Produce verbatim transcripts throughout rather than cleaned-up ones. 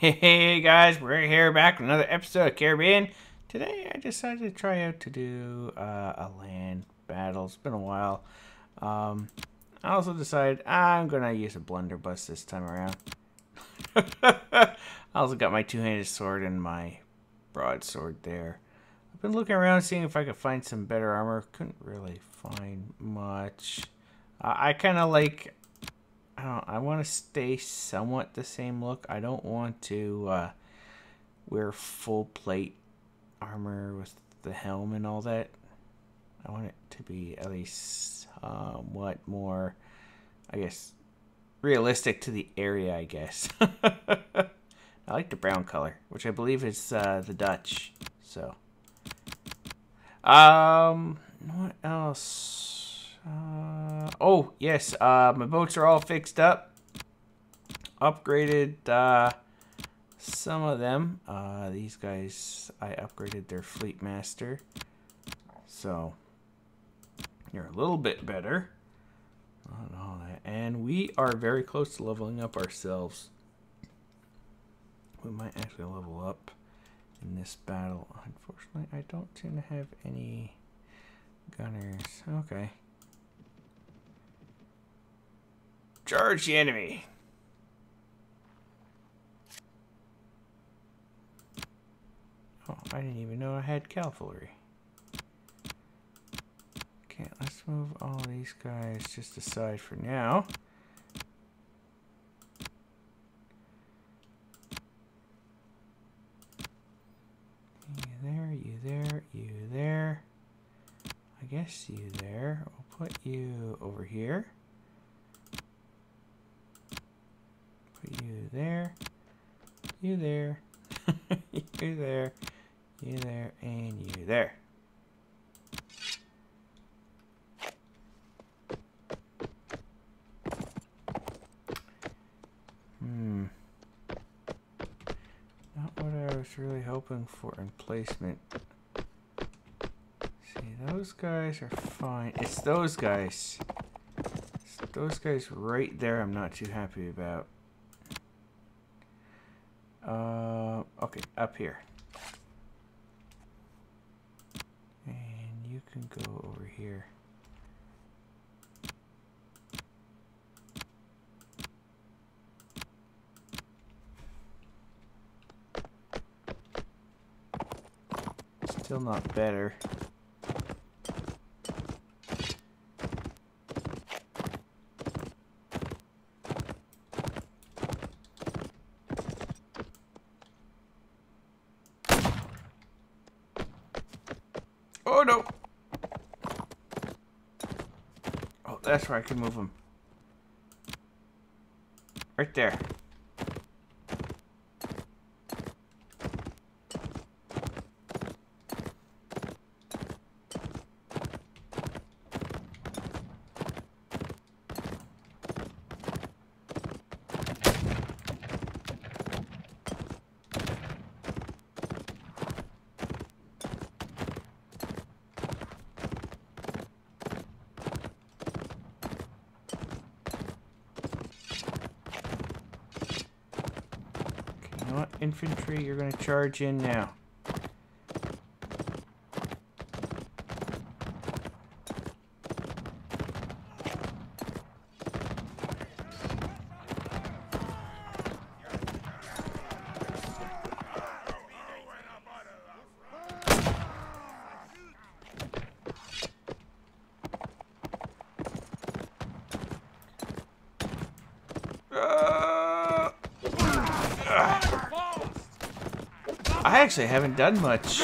Hey guys, we're here back with another episode of Caribbean. Today I decided to try out to do uh, a land battle. It's been a while. Um, I also decided I'm going to use a blunderbuss this time around. I also got my two-handed sword and my broadsword there. I've been looking around seeing if I could find some better armor. Couldn't really find much. Uh, I kind of like... I don't I want to stay somewhat the same look. I don't want to uh, wear full plate armor with the helm and all that. I want it to be at least somewhat more, I guess, realistic to the area, I guess. I like the brown color, which I believe is uh, the Dutch. So, um, what else? Uh, oh, yes, uh, my boats are all fixed up. Upgraded uh, some of them. Uh, these guys, I upgraded their fleet master. So, you're a little bit better. On all that. And we are very close to leveling up ourselves. We might actually level up in this battle. Unfortunately, I don't seem to have any gunners. Okay. Charge the enemy. Oh, I didn't even know I had cavalry. Okay, let's move all these guys just aside for now. You there, you there, you there. I guess you there. We'll put you over here. You there, you there, you there, you there, and you there. Hmm. Not what I was really hoping for in placement. See, those guys are fine. It's those guys. It's those guys right there I'm not too happy about. Uh, okay, up here. And you can go over here. Still not better. Oh no! Oh, that's where I can move them. Right there. Infantry, you're going to charge in now. I actually haven't done much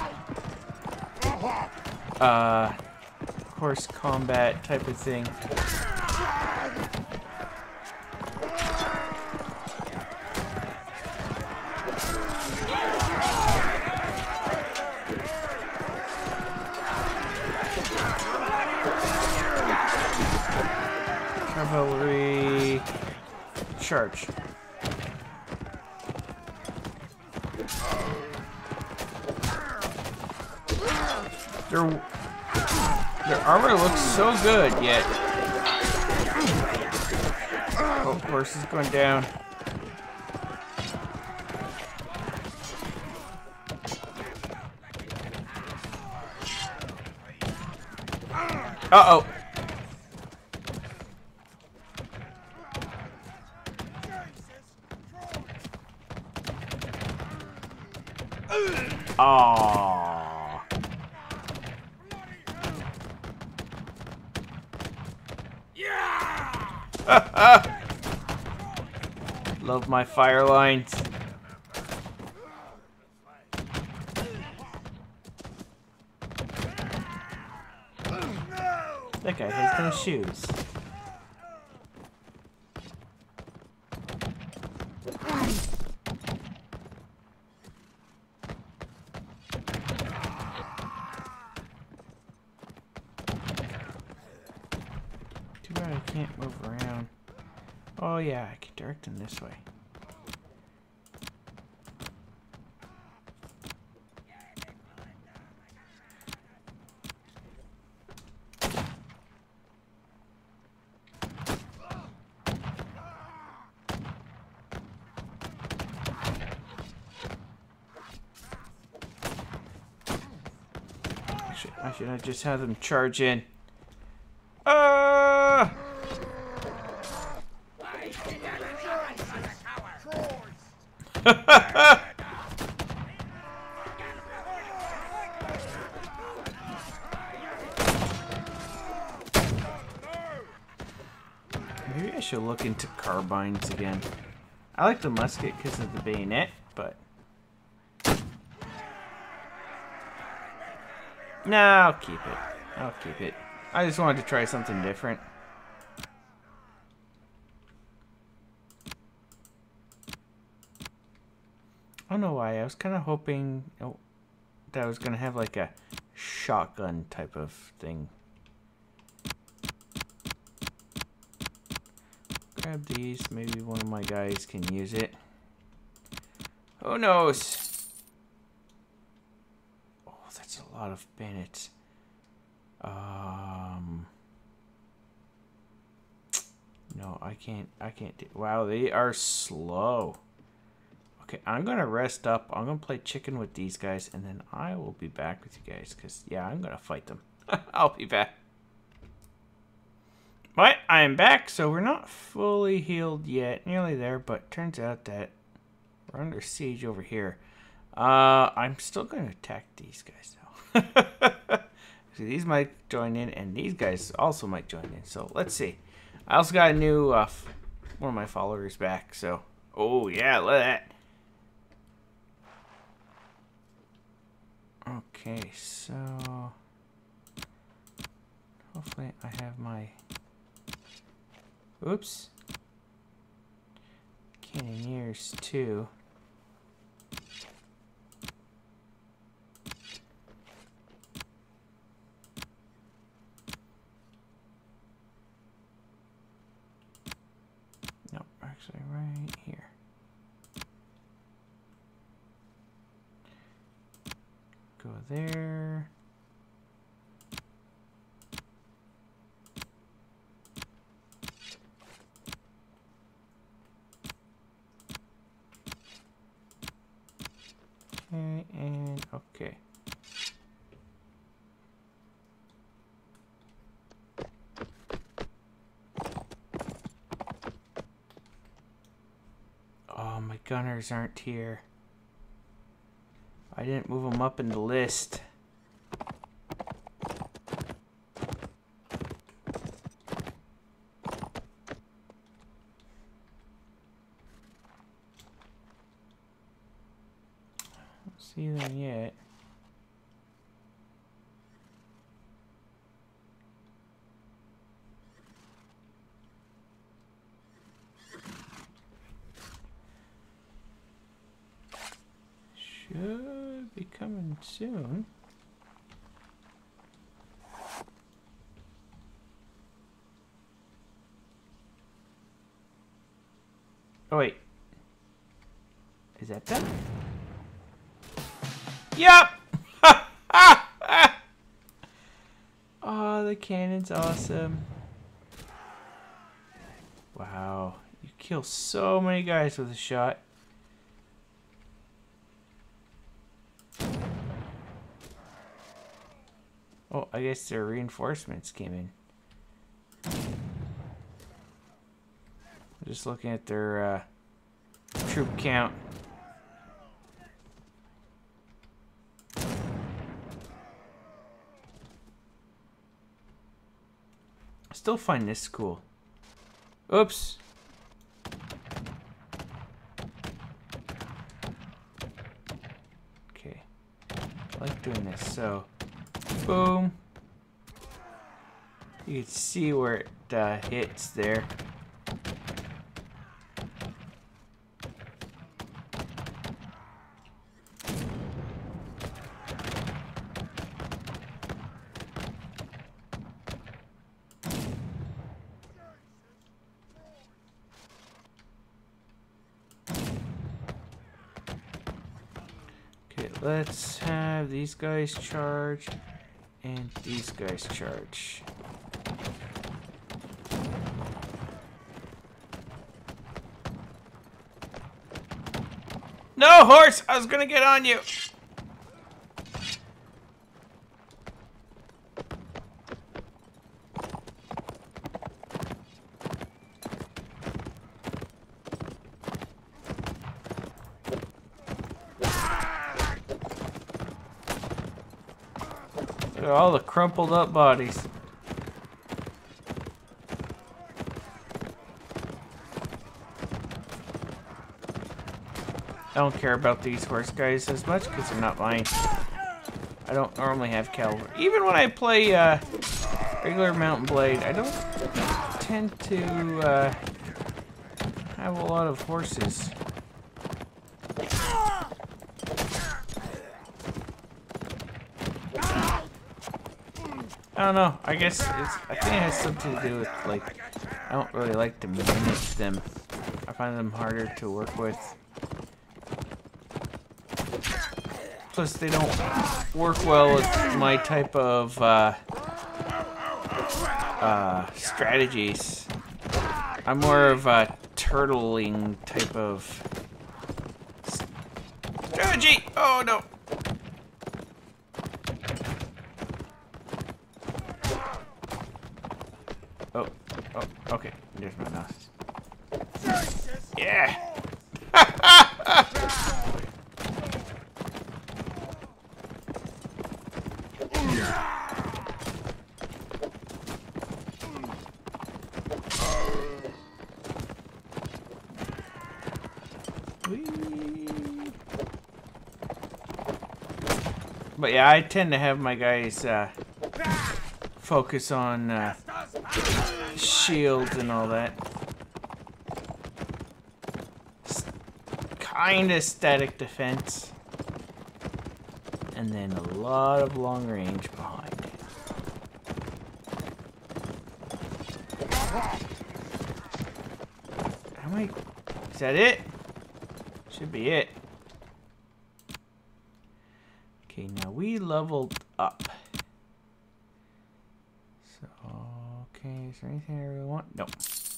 uh, horse combat type of thing. Cavalry charge. Their, their armor looks so good, yet... Oh, horse is going down. Uh-oh. Aww. Yeah. Love my fire lines. That guy has no shoes. Too bad I can't move around. Oh yeah, I can direct him this way. I should have just had them charge in. Uh! Maybe I should look into carbines again. I like the musket because of the bayonet, but... No, I'll keep it. I'll keep it. I just wanted to try something different. I don't know why. I was kind of hoping oh, that I was going to have like a shotgun type of thing. Grab these. Maybe one of my guys can use it. Who knows? That's a lot of bandits. Um, no, I can't. I can't do. Wow, they are slow. Okay, I'm gonna rest up. I'm gonna play chicken with these guys, and then I will be back with you guys. Cause yeah, I'm gonna fight them. I'll be back. But I am back. So we're not fully healed yet. Nearly there, but turns out that we're under siege over here. Uh, I'm still gonna attack these guys. See, these might join in, and these guys also might join in. So let's see. I also got a new uh, one of my followers back. So, oh yeah, look at that. Okay, so hopefully I have my. Oops. Cannoneers too. Actually, right here. Go there. Okay, and okay. Oh, my gunners aren't here. I didn't move them up in the list. Don't see them yet. Should be coming soon. Oh wait. Is that them? Yep! Oh, the cannon's awesome. Wow. You kill so many guys with a shot. Oh, I guess their reinforcements came in. Just looking at their uh, troop count. I still find this cool. Oops. Okay. I like doing this. So, boom. You can see where it uh, hits there. Okay, let's have these guys charge and these guys charge. No, horse! I was gonna get on you! Look at all the crumpled up bodies. I don't care about these horse guys as much because they're not mine. I don't normally have cavalry. Even when I play uh, regular Mountain Blade, I don't tend to uh, have a lot of horses. I don't know. I guess it's. I think it has something to do with, like, I don't really like to manage them. I find them harder to work with. Plus, they don't work well with my type of uh, uh, strategies. I'm more of a turtling type of strategy. Oh no! Oh, oh, okay. There's my mouse. Yeah. But yeah, I tend to have my guys uh, focus on uh, shields and all that. Kind of static defense. And then a lot of long range behind it. How many? Is that it? Should be it. Okay, now we leveled up. So, okay, is there anything I really want? Nope.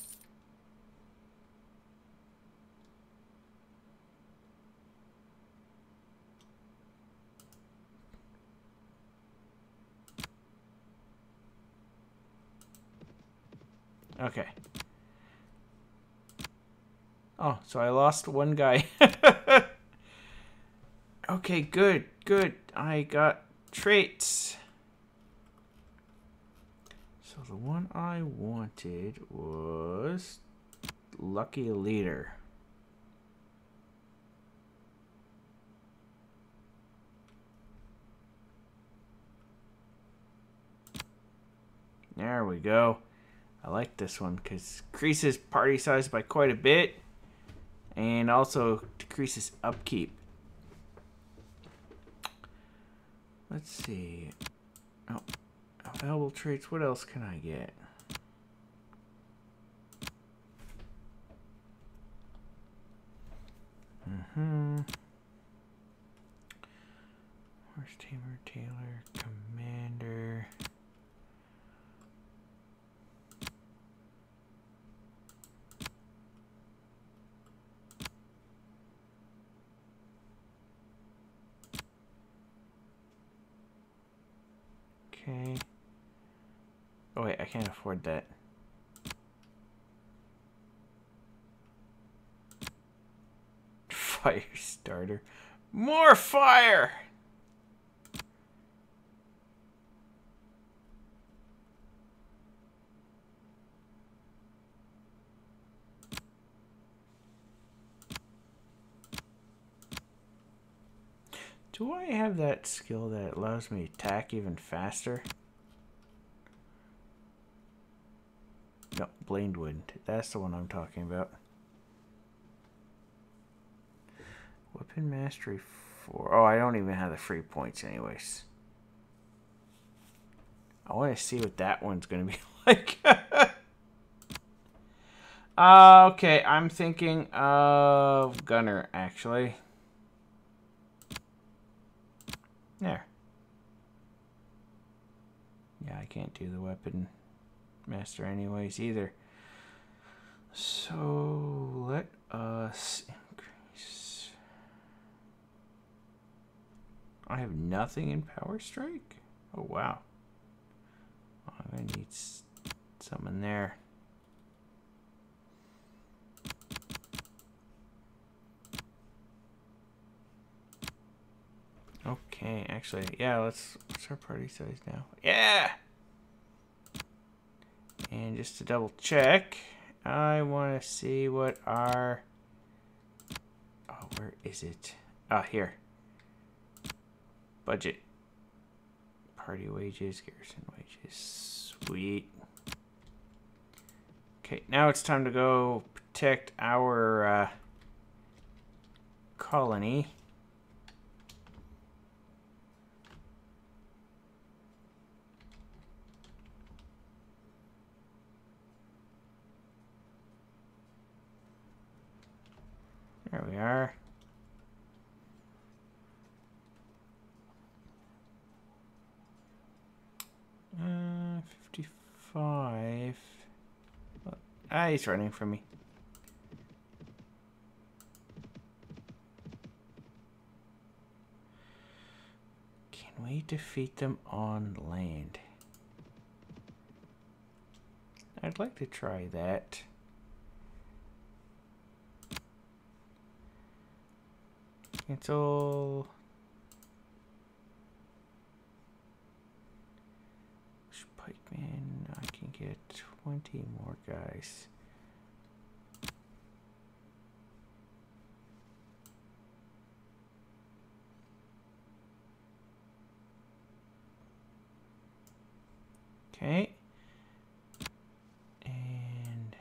Okay. Oh, so I lost one guy. Okay, good, good. I got traits. So the one I wanted was Lucky Leader. There we go. I like this one because increases party size by quite a bit and also decreases upkeep. Let's see. Oh, available traits. What else can I get? Mm-hmm. Horse tamer, tailor, commander. Okay. Oh wait, I can't afford that. Fire starter. More fire! Do I have that skill that allows me to attack even faster? No, Blamed Wind. That's the one I'm talking about. Weapon Mastery four. Oh, I don't even have the free points anyways. I want to see what that one's going to be like. uh, okay, I'm thinking of Gunner, actually. There. Yeah, I can't do the Weapon Master anyways either. So, let us increase. I have nothing in Power Strike? Oh, wow. I'm going to need some in there. Okay, actually, yeah, let's, what's our party size now? Yeah! And just to double check, I want to see what our, oh, where is it? Ah, here. Budget. Party wages, garrison wages. Sweet. Okay, now it's time to go protect our uh, colony. There we are. Uh, fifty-five. Ah, he's running from me. Can we defeat them on land? I'd like to try that. Cancel. Pikeman, I can get twenty more guys. Okay. And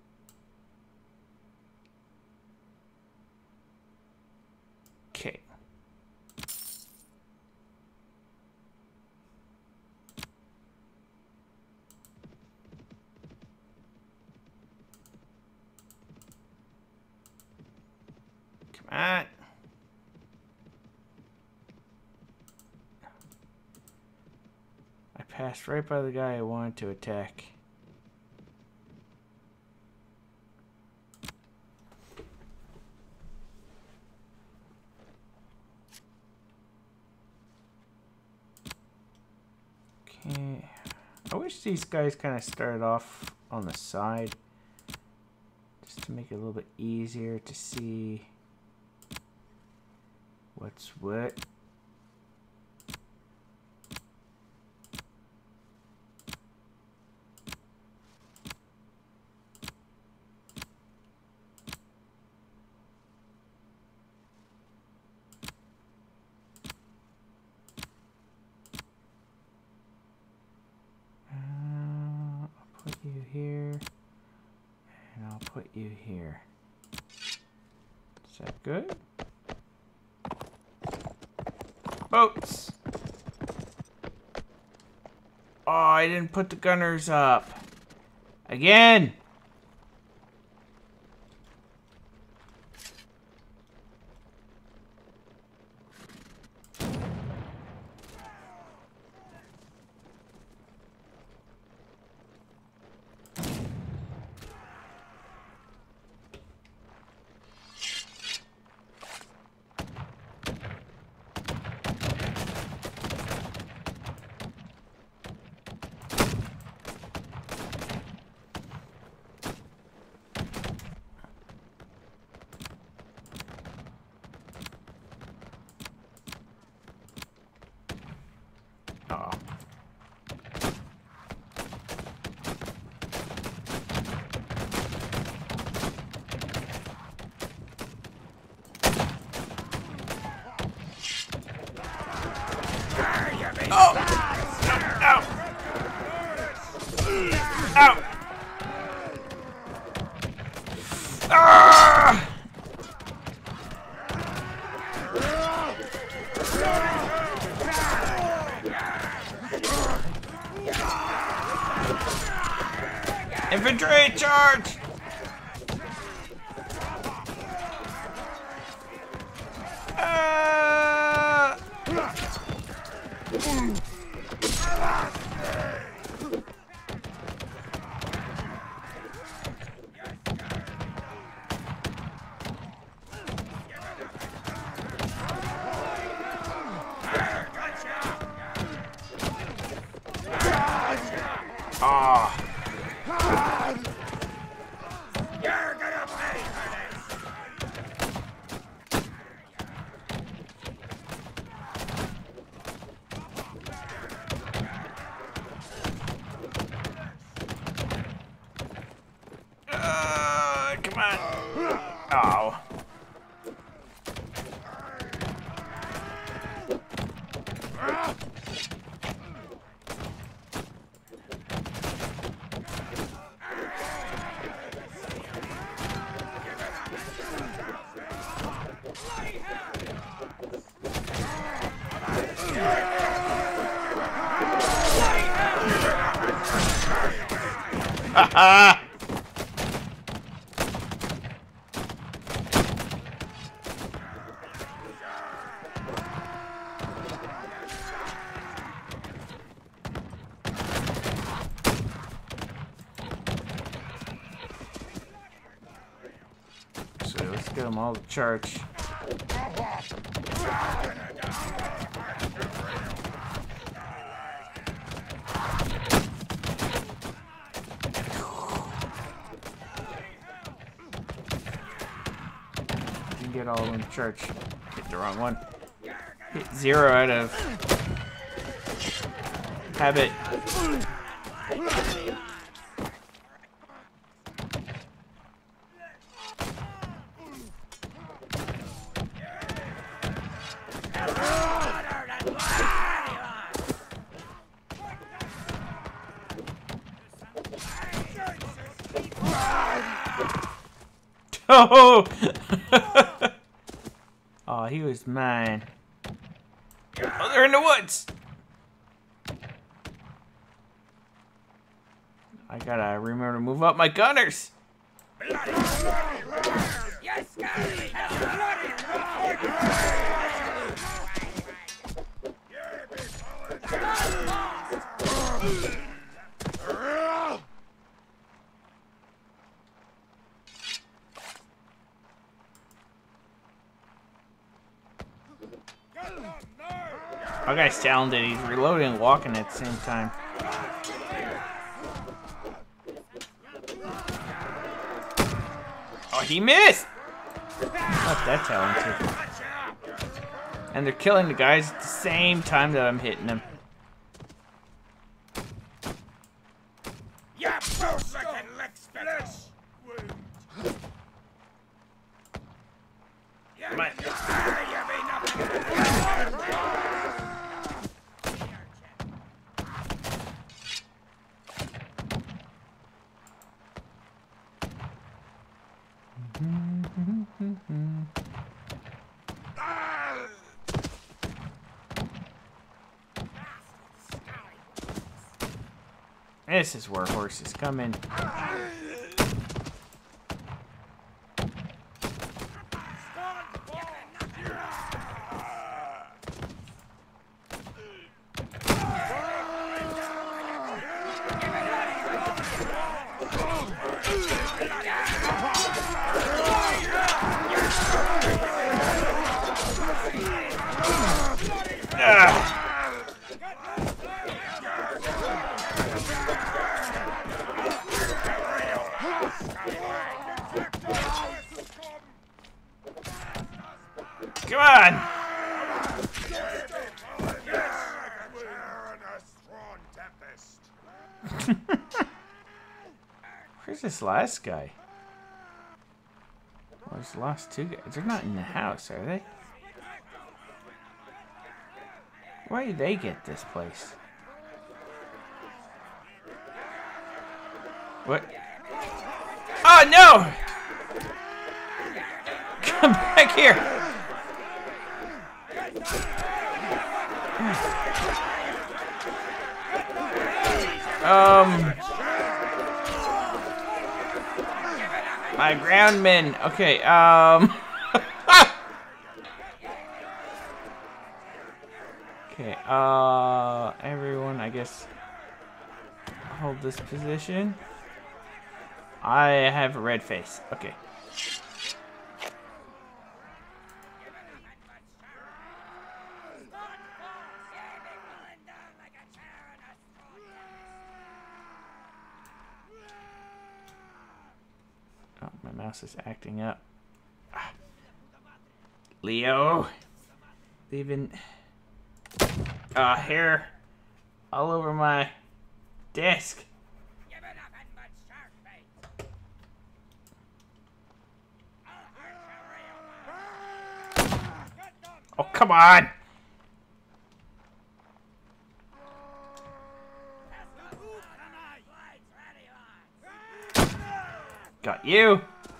okay. Come on. I passed right by the guy I wanted to attack. Okay. I wish these guys kind of started off on the side, just to make it a little bit easier to see what's what. Uh, I'll put you here, and I'll put you here. Is that good? Boats! Oh, I didn't put the gunners up. Again! Infantry, charge! Uh... Ah. You're gonna pay for this. Uh, come on. Oh. Ha So let's get them all to charge. Get all of them to church. Hit the wrong one. Hit zero out of habit. Oh! Oh, he was mine. Oh, they're in the woods! I gotta remember to move up my gunners! Yes, Our guy's talented. He's reloading and walking at the same time. Oh, he missed! Not that talented. And they're killing the guys at the same time that I'm hitting them. Yeah, both looking licks finish. Come on. This is where horses come in. Come on! Where's this last guy? Oh, there's the last two guys. They're not in the house, are they? Why did they get this place? What? Oh, no! Come back here! Um, my groundmen. Okay. Um. Okay. Uh, everyone, I guess, hold this position. I have a red face. Okay. Oh, my mouse is acting up. Ah. Leo, leaving uh, hair all over my desk. Oh, come on! Got you!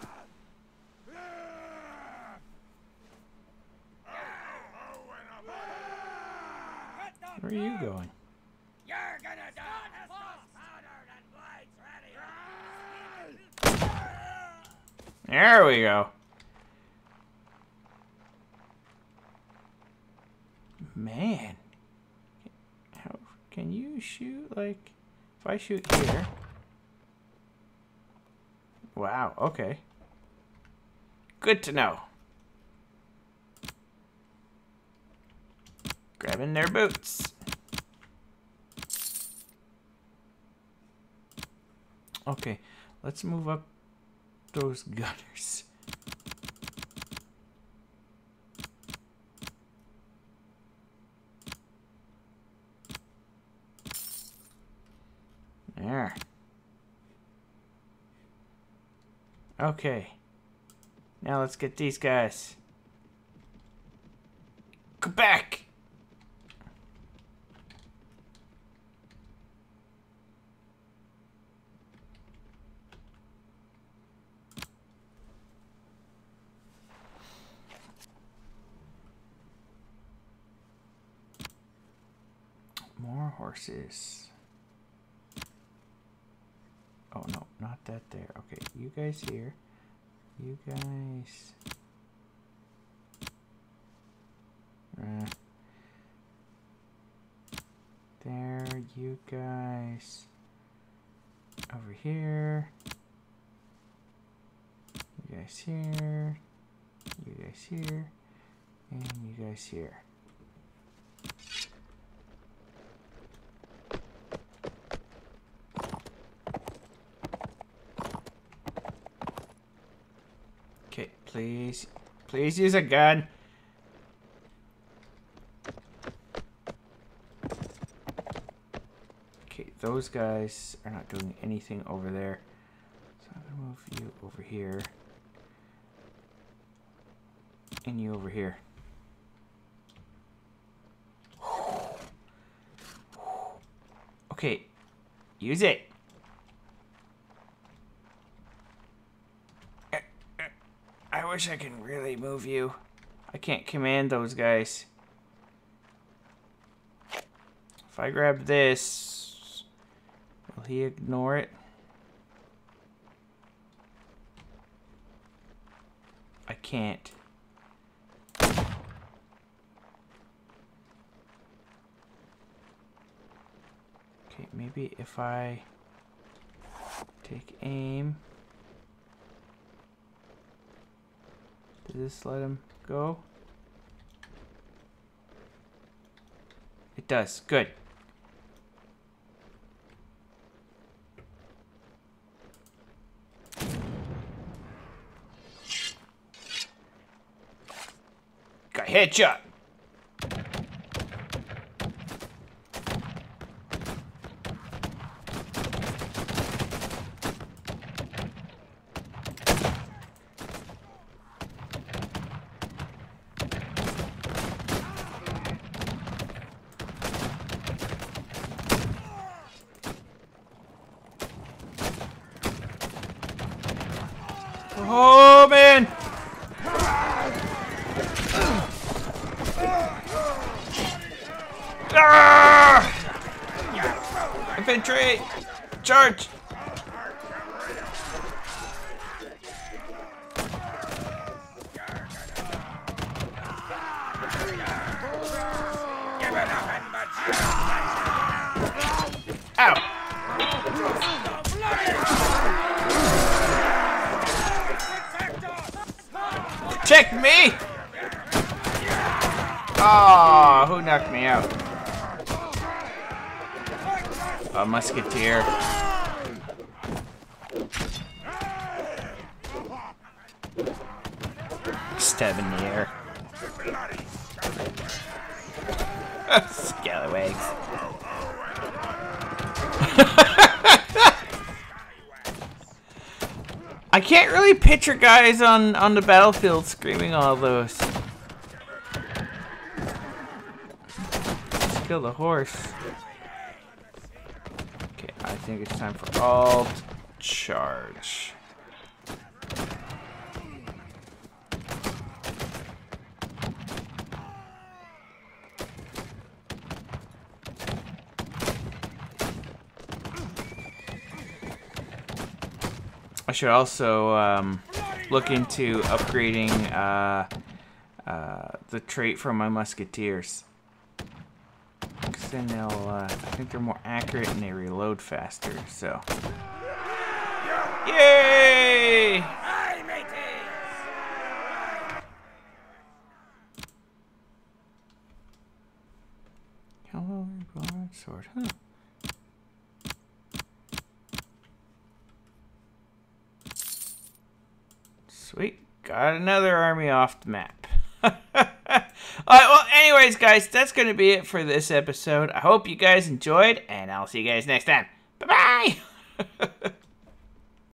Where are you going? You're gonna die. Powdered and blades ready. There we go. Man. How can you shoot like if I shoot here? Wow, okay. Good to know. Grabbing their boots. Okay, let's move up those gunners. There. Okay. Now let's get these guys. Go back! More horses. Oh no, not that there. Okay, you guys here. You guys. Uh, there, you guys. Over here. You guys here. You guys here. And you guys here. Okay, please, please use a gun. Okay, those guys are not doing anything over there. So I'm gonna move you over here. And you over here. Okay, use it. I wish I can really move you. I can't command those guys. If I grab this, will he ignore it? I can't. Okay, maybe if I take aim. Does this let him go? It does. Good. Got headshot. Oh man! Ah! Infantry! Charge! Ow! Protect me! Oh, who knocked me out? A musketeer. Stab in the air. Scalawags. I can't really picture guys on, on the battlefield screaming all those. Let's kill the horse. Okay, I think it's time for alt charge. I should also um, look into upgrading uh, uh, the trait for my musketeers. Because then they'll, uh, I think they're more accurate and they reload faster, so. Yay! Aye, mateys! Cavalry broadsword, huh? Sweet. Got another army off the map. Alright, well, anyways, guys, that's going to be it for this episode. I hope you guys enjoyed, and I'll see you guys next time. Bye-bye!